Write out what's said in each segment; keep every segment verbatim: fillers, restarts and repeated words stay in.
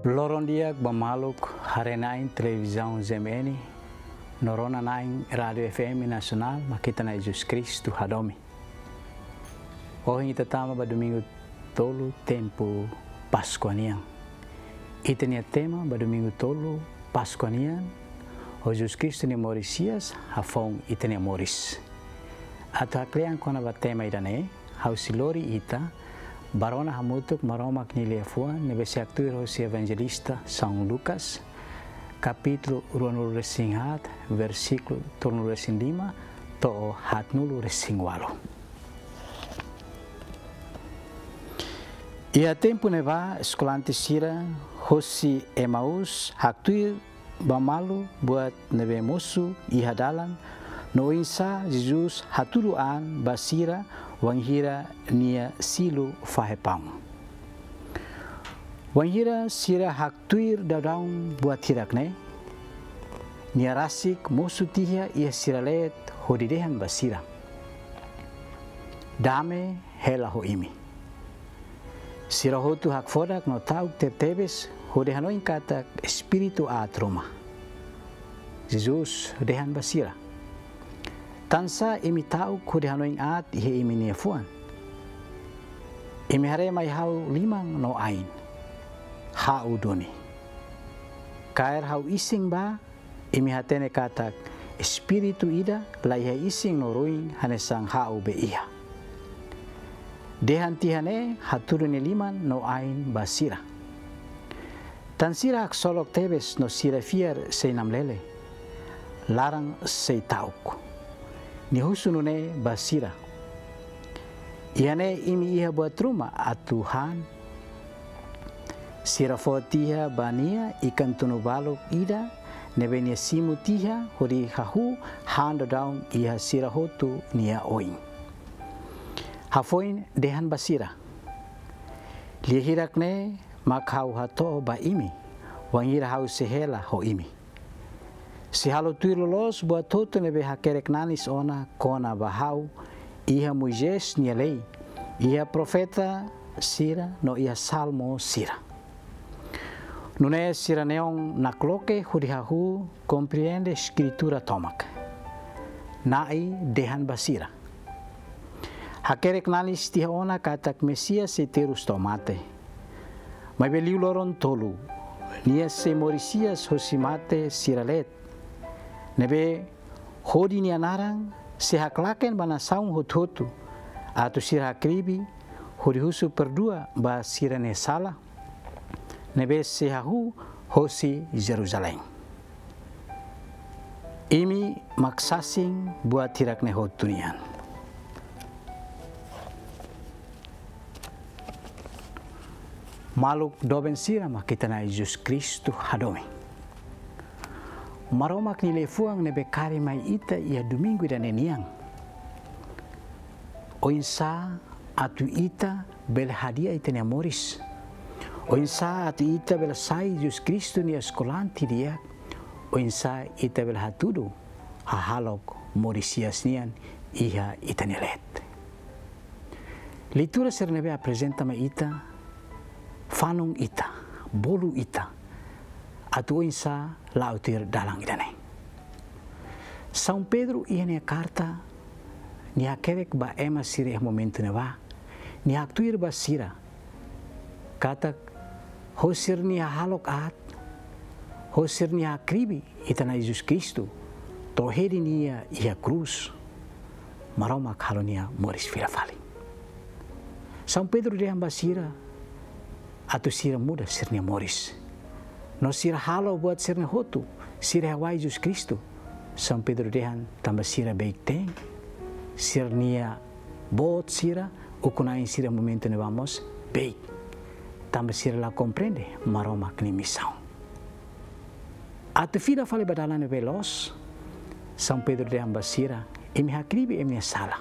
Loron dia bamaluk harenain televisão Z M N, norona nain radio F M nasional, makita na Jesus Cristo hadomi. Hoje kita tama ba domingo tolo tempo Pascuanian. Ita nia tema ba domingo tolo Pascuanian, o Jesus Cristo ni Morisias hafong ita nia Moris. Ato haklean kona ba tema idane, hausilori ita, barona hamutuk maromak ni leafuan, nebesi aktuir hosi evangelista São Lucas, capítulo ruanulu resinghat, versículo tornulu resing lima, to hatnulu resing walo. Ia tempo neva escolante sira hosi Emaus haktuir bamalu buat nebe musu ihadalan no insa Jesus haturuan basira wanghira nia silu fahepang. Wanghira sira haktuir dadaun buat hirakne nia rasik musu tiha ia siralet hodidehan basira. Dame hela ho imi. Sira hotu hak fodak no tauk tertebes hodehanoin katak espiritu atroma. Jesus dehan basira. Tansa imi tau hodehanoin at ihe imi niefuan. Imi hare mai hau limang no ain. Hau doni. Kair hau ising ba imi hatene katak espiritu ida laihe ising no ruing hanesang hau be iha. Dehan tihane haturune liman no ain basira. Tansira hak solok tebes no sira fiar seinam lele. Larang sei tauk. Ni husunune basira. Iane imi iha buat rumah atuhan. Sira fotiha bania ikan tunu baluk ida. Nebenia simu tiha hori hahu hando daun iha sira hotu nia oing. Hafoin dehan basira. Lihirak ne makhau hato ba imi. Wangira hau sehela ho imi. Si halo tuir lolos buat hotu nebe hakerek nanis ona kona bahau. Iha Moisés nia lei. Iha profeta sira no iha salmo sira. Nune sira neong nakloke hurihahu compreende escritura tomak. Nai dehan basira. Hakerek nalis tiha ona katak Mesias se terus tomate. Mai beliu loron tolu. Nia se Morisias hosimate siralet. Nebe hodi nia narang se haklaken bana saung hot-hotu. Atu sira hakribi hodi husu perdua ba sirane sala. Nebe se hahu hosi Jerusalem. Imi maksasing buat tirakne hotunian. Maluk doben sira makita na Jesus Kristo hadomi. Maromak ni lefuang nebe kari mai ita ia domingo dan eniang. Oinsa atu ita bel hadia ita ni Moris. Oinsa atu ita bel sai Jesus Kristo ni eskolanti dia. Oinsa ita bel hatudu hahalok Morisias nian iha ita ni let. Litura ser nebe apresenta mai ita fanung ita, bolu ita, atu insa lautir dalang idane. São Pedro ia nia carta, nia kevek ba ema sireh momento neva, nia aktuir ba sira, katak hosir nia halok at, hosir nia kribi ita na Jesus Kristo, toheri nia ia cruz, maromak halo nia Moris filafali. São Pedro dia basira, atu sira muda sirnya Moris. No sira halo buat sirnya hotu, sira hawai Jesus Kristo. São Pedro dehan tambah sira baik teng, sirnia bot sira, ukunain sira momento ne vamos baik. Tambah sira la comprende, maromak ni misau. Atu fila fale badalan veloz, São Pedro dehan basira, emi hakribi emi sala.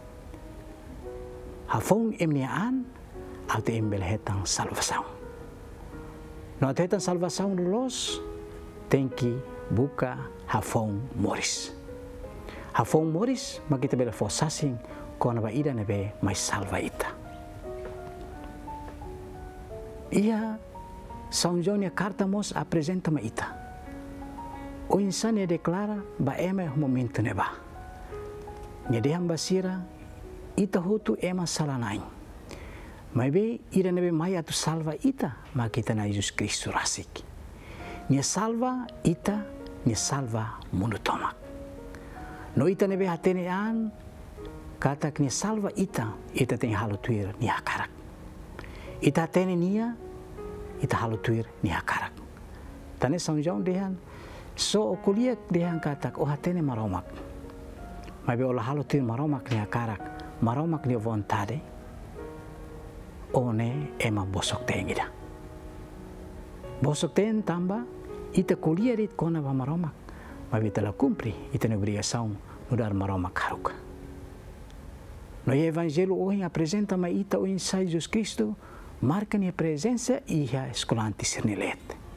Hafong emi an, atau embel hetang salvação. No hetang salvação los, tenki buka hafong Moris. Hafong Moris makita bela fosasing kona ba ida nebe mai salva ita. Ia São João a carta mos apresenta ma ita. O insan e declara ba ema o momento neba. Nya deham basira ita hotu ema salanain. Mas be ira nebe mai atu salva ita ma kita na Jesus Kristo rasik. Nya salva ita, nya salva mundo tomak. No ita nebe hatene an kata nya salva ita, ita ten halo tuir ni akarak. Ita hatene nia, ita halo tuir ni akarak. Tane São João dehan so o kuliak dehan kata o hatene maromak. Mas be ola halo tuir maromak ni akarak, maromak ni vontade. One ema bosok tengida. Bosok ten tamba ita kuliah dit kona ba maromak. Mas ita la cumpri ita na obrigação no dar maromak haruka. No evangelho hoje apresenta ma ita o ensaio Jesus Cristo marca a presença e a escolante sirnelet.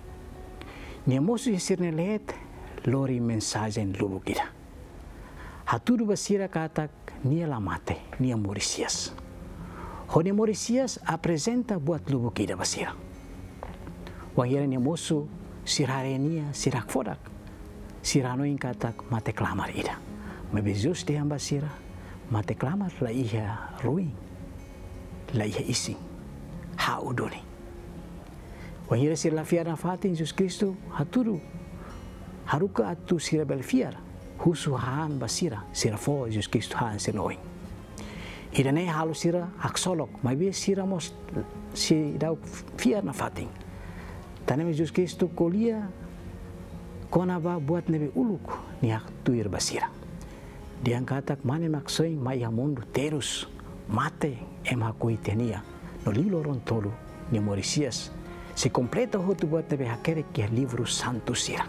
Nia moço e sirnelet lori mensagem lubukida. Haturu basira katak nia lamate nia morisias. Hone Morisias apresenta buat lubukida basira. Wangira ni mosu sirarenia sirak fodak. Sirano in katak mate klamar ida. Mabejus de basira mate klamar la iha ruin. La iha isi. Ha udoni. Wangira sir la fiar na fatin Jesus Kristo haturu. Haruka atu sira belfiar. Husu haan basira sira fo Jesus Kristo haan siloin. Irane halu sira aksolok, mas be sira mos si dau fiar na fating. Taname Jesus Kristo kolia kona ba buat nebe uluk ni hak tuir basira. Dia katak mane maksoi mai hamundu terus mate em hakui tenia no livro rontolo ni Morisias se completa hotu buat nebe hakere ki livro santo sira.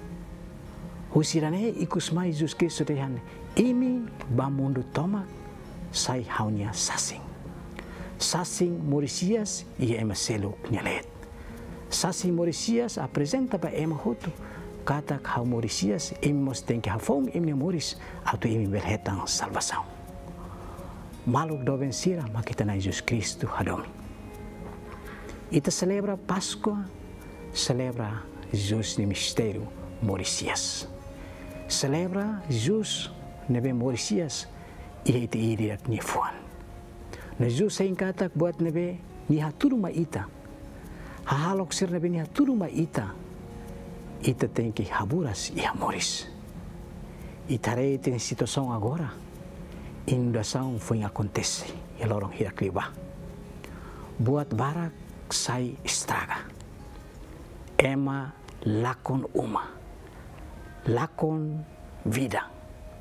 Husirane ikus mai Jesus Kristo dehan imi ba mundu tomak sai haunya sasing. Sasing Morisias ia ema selo nyalet. Sasing Morisias apresenta pa ema hotu kata hau Morisias emos tem que hafong emi moris auto emi berhetang salvação. Maluk do vencira makita na Jesus Cristo hadomi. Ita celebra Páscoa, celebra Jesus ni mistério Morisias. Celebra Jesus nebe Morisias ia ite iriak ni fuan. Na Jesus sa ingkatak buat nebe ni haturu ma ita. Hahalok sir nebe ni haturu ma ita. Ita tenki haburas ia moris. Itare ite ni situação agora. Inundação foi acontece. E lorong hirak liba. Buat barak sai estraga. Ema lakon uma. Lakon vida.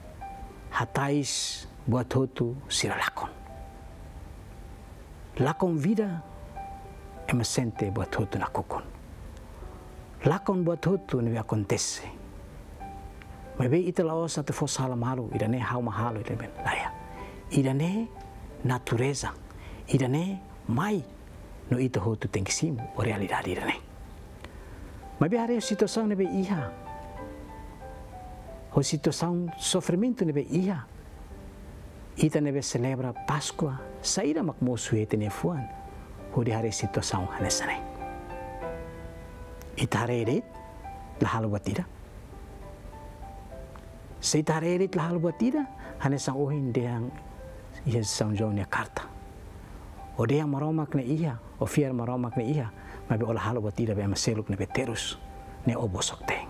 Hatais buat hotu sira lakon. Lakon vida ema sente buat hotu na kukon. Lakon buat hotu ni acontece. Mebe ita lao satu fos hala malu, idane hau mahalo idane laya. Idane natureza, idane mai no ita hotu tengsimu o realidade idane. Mebe hari situação nebe iha. O situação sofrimento nebe iha. Ita nebe celebra Páscoa, saíra makmosu ete ne fuan. Ho di hari situação hanesane. Ita hari eret lahalo batida. Se ita hari eret lahalo batida, hanesang ohin deang iha São João ni karta. O deang maromak ne iha, o fiar maromak ne iha, mabe ola halo batida be maseluk nebe terus ne obosok teng.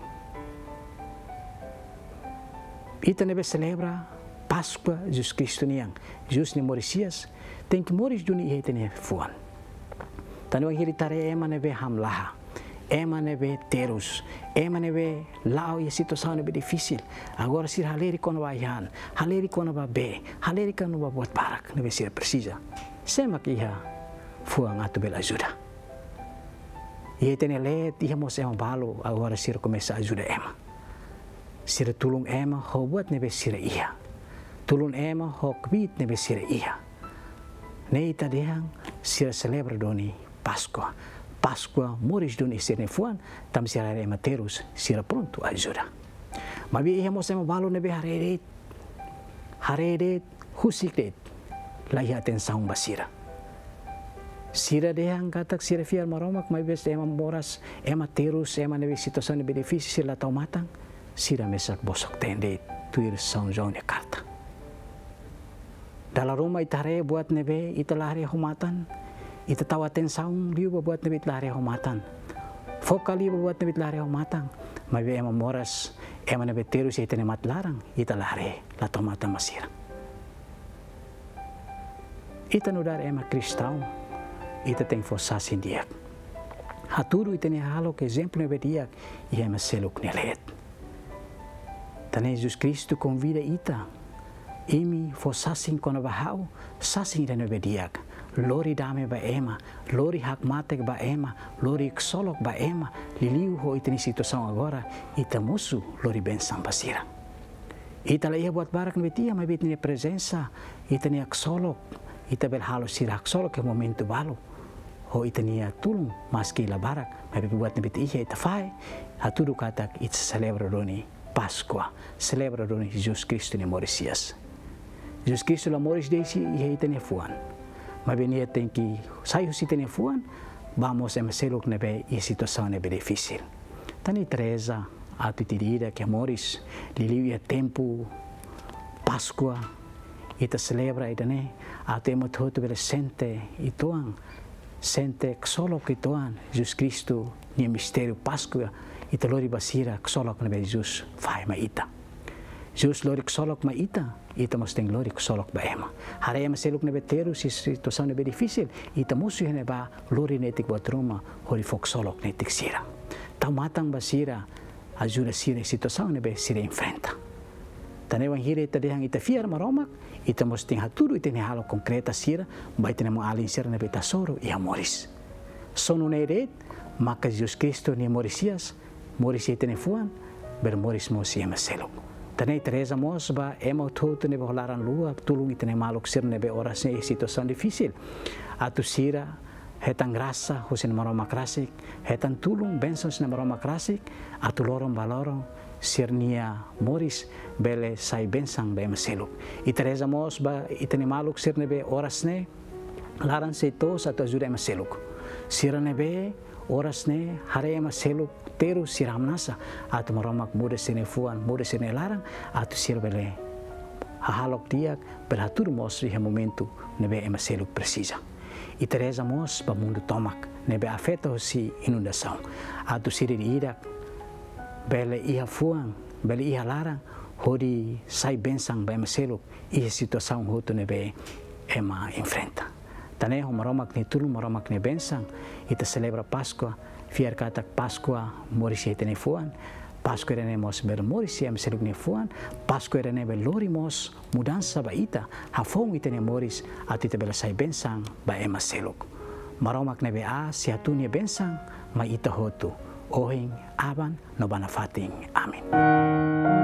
Ita nebe celebra Páscoa Jesus Cristo niang. Jesus ni Morisias tem que moris duni ihete ne fuan. Tanu hiri tare ema nebe hamlaha. Ema nebe terus. Ema nebe lao ia situação nebe difícil. Agora sir haleri kono ba ihan, haleri kono ba be, haleri kono ba buat barak nebe sir precisa. Semak iha fuang atu bela ajuda. Ihete ne let iha mos ema balo agora sir começa ajuda ema. Sira tulung ema ho buat nebe sira iha. Tulung ema ho kvit nebe sira iha. Ne ita dehang sira celebra doni Páscoa. Páscoa moris doni sira fuan tam sira ema terus sira pronto ajuda. Mabi iha mos ema balo nebe hareret. Hareret husiklet. La iha ten saung basira. Sira dehang katak sira fiar maromak mai bes ema moras ema terus ema nebe situação de benefício sira tau matang sira mesak bosok tende tuir São João de Carta. Dalam rumah itare buat nebe italare homatan ita tahu atenção liu buat nebe italare homatan fokali buat nebe italare homatan mai be ema moras ema nebe terus ita ne mat larang italare la tau matang masira. Ita nudar ema cristão ita tem forças indiak. Haturu ita ne halo que exemplo nebe diak e ema seluk nelet. Tane Jesus Cristo convida ita imi forçasin kono bahau sasin ita nebe diak. Lori dame ba ema, lori hak matek ba ema, lori ksolok ba ema, liliu ho ita ni situação agora ita musu lori bensang basira. Ita la ia buat barak nebe tia mai bit ni presença ita ni ksolok ita bel halo sira ksolok ke momento balu. Ho ita nia tulung maski la barak mai buat nebe tia ita fai haturu katak ita celebra doni Páscoa, celebra doni Jesus Cristo ni Morisias. Jesus Cristo la Moris desi ia ita ni fuan. Mas venia tem que sair se tem fuan, vamos a meselok nebe e situação nebe difícil. Tani Teresa a titirida que Moris liliu ia tempo Páscoa ita celebra ita ne a temo todo bele sente itoan sente ksolok itoan Jesus Cristo ni mistério Páscoa ita lori basira ksolok nebe Jesus fai ma ita. Jesus lori ksolok ma ita ita mos tem lori ksolok ba ema. Hare ema seluk nebe teru si situação nebe difícil ita musu hene ba lori netik buat rumah hori fok ksolok netik sira. Tau matang basira ajuda sira situação nebe sira enfrenta. Tane wanghire ita dehang ita fiar maromak ita mos tem haturu ita ne halo konkreta sira ba ita ne mo alin sira nebe tasoro ia moris. Sono neret maka Jesus Cristo ni Morisias Morisia ita ne fuan ber moris mo si ema seluk. Tane Teresa mos ba ema tutu nebe holaran lua tulung ita ne maluk sir nebe oras ne situação difícil. Atu sira hetan grasa husin maroma krasik hetan tulung bensos na maroma krasik atu lorong balorong sirnia moris bele sai bensang be meseluk. I Teresa mos ba ita ne maluk sir nebe oras ne laran se tos atu ajuda meseluk. Sira nebe oras ne hare ema seluk teru siram nasa atu maromak muda sene fuan muda sene larang atu sir bele hahalok diak berhatur mos riha momentu nebe ema seluk precisa. I Teresa mos ba mundo tomak nebe afeta si inundação atu sir di idak bele iha fuan bele iha larang hodi sai bensang ba ema seluk iha situação hotu nebe ema enfrenta. Tane ho maromak ni tulu maromak ni bensang ita celebra Páscoa fiar katak Páscoa Morisia ita ne fuan Páscoa era ne mos ber Morisia meseluk ne fuan Páscoa era ne bel lori mos mudança ba ita hafong ita ne moris at ita bela sai bensang ba ema seluk maromak ne be a si hatunia bensang ma ita hotu ohing aban no banafating amin.